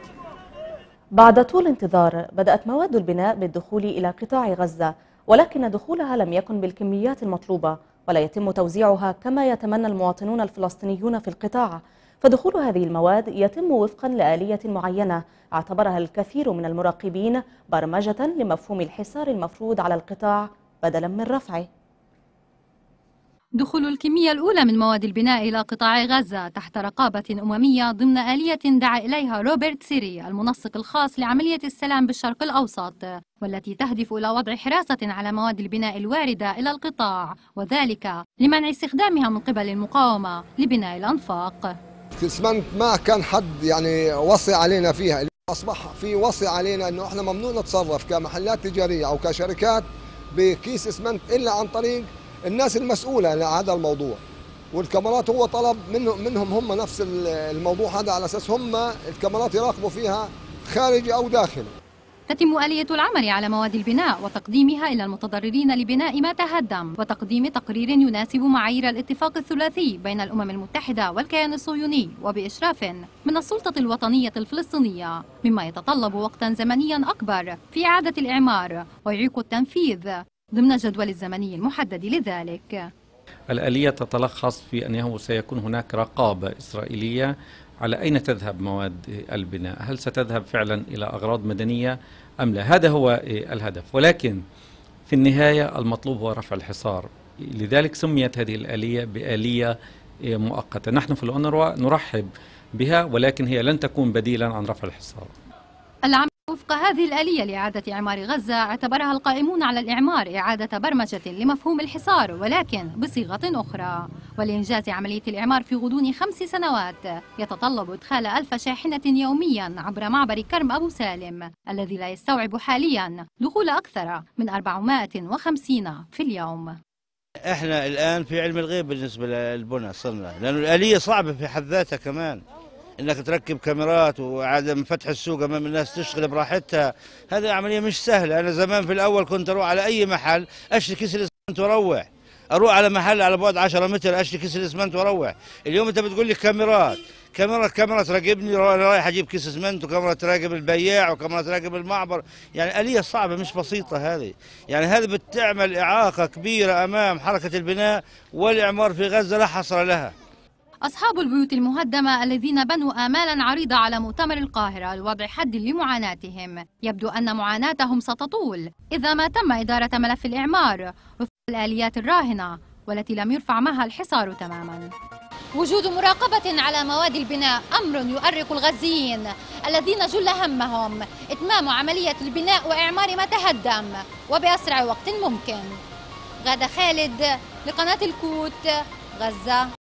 بعد طول انتظار بدأت مواد البناء بالدخول إلى قطاع غزة، ولكن دخولها لم يكن بالكميات المطلوبة ولا يتم توزيعها كما يتمنى المواطنون الفلسطينيون في القطاع. فدخول هذه المواد يتم وفقا لآلية معينة اعتبرها الكثير من المراقبين برمجة لمفهوم الحصار المفروض على القطاع بدلا من رفعه. دخول الكمية الأولى من مواد البناء إلى قطاع غزة تحت رقابة أممية ضمن آلية دعا إليها روبرت سيري المنسق الخاص لعملية السلام بالشرق الأوسط، والتي تهدف إلى وضع حراسة على مواد البناء الواردة إلى القطاع، وذلك لمنع استخدامها من قبل المقاومة لبناء الأنفاق. الإسمنت ما كان حد وصي علينا فيها، أصبح في وصي علينا أنه إحنا ممنوع نتصرف كمحلات تجارية أو كشركات بكيس إسمنت إلا عن طريق الناس المسؤولة عن هذا الموضوع. والكاميرات هو طلب منهم هم نفس الموضوع هذا على أساس هم الكاميرات يراقبوا فيها خارجي أو داخلي. تتم آلية العمل على مواد البناء وتقديمها إلى المتضررين لبناء ما تهدم، وتقديم تقرير يناسب معايير الاتفاق الثلاثي بين الأمم المتحدة والكيان الصهيوني وبإشراف من السلطة الوطنية الفلسطينية، مما يتطلب وقتا زمنيا أكبر في إعادة الإعمار ويعيق التنفيذ ضمن الجدول الزمني المحدد لذلك. الآلية تتلخص في أنه سيكون هناك رقابة إسرائيلية على أين تذهب مواد البناء، هل ستذهب فعلا إلى أغراض مدنية أم لا؟ هذا هو الهدف، ولكن في النهاية المطلوب هو رفع الحصار. لذلك سميت هذه الآلية بآلية مؤقتة. نحن في الأونروا نرحب بها، ولكن هي لن تكون بديلا عن رفع الحصار. العمل وفق هذه الآلية لإعادة إعمار غزة اعتبرها القائمون على الإعمار إعادة برمجة لمفهوم الحصار، ولكن بصيغة أخرى. ولإنجاز عملية الإعمار في غضون 5 سنوات يتطلب إدخال 1000 شاحنة يوميا عبر معبر كرم أبو سالم، الذي لا يستوعب حاليا دخول أكثر من 450 في اليوم. احنا الآن في علم الغيب بالنسبة للبنى صرنا، لأن الآلية صعبة في حد ذاتها كمان. انك تركب كاميرات وعدم فتح السوق امام الناس تشتغل براحتها، هذه عمليه مش سهله. انا زمان في الاول كنت اروح على اي محل اشتري كيس الاسمنت واروح، اروح على محل على بعد 10 متر اشتري كيس الاسمنت واروح. اليوم انت بتقول لي كاميرات، كاميرا تراقبني رايح اجيب كيس اسمنت، وكاميرا تراقب البياع، وكاميرا تراقب المعبر. يعني آلية صعبه مش بسيطه هذه. يعني هذه بتعمل اعاقه كبيره امام حركه البناء والاعمار في غزه لا حصر لها. أصحاب البيوت المهدمة الذين بنوا آمالا عريضة على مؤتمر القاهرة لوضع حد لمعاناتهم، يبدو أن معاناتهم ستطول إذا ما تم إدارة ملف الإعمار وفق الآليات الراهنة والتي لم يرفع معها الحصار تماما. وجود مراقبة على مواد البناء أمر يؤرق الغزيين الذين جل همهم إتمام عملية البناء وإعمار ما تهدم وبأسرع وقت ممكن. غادة خالد لقناة الكوت، غزة.